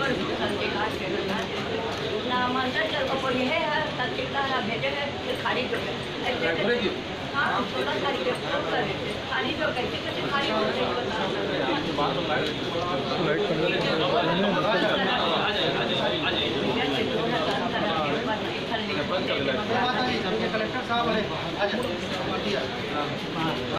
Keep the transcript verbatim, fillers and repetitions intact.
ना मंदिर चल को ये है तत्ता ना भेजे है खाली जो है हाँ सोलह तारीख को खाली जो कैसे कैसे खाली हो रही कलेक्टर साहब है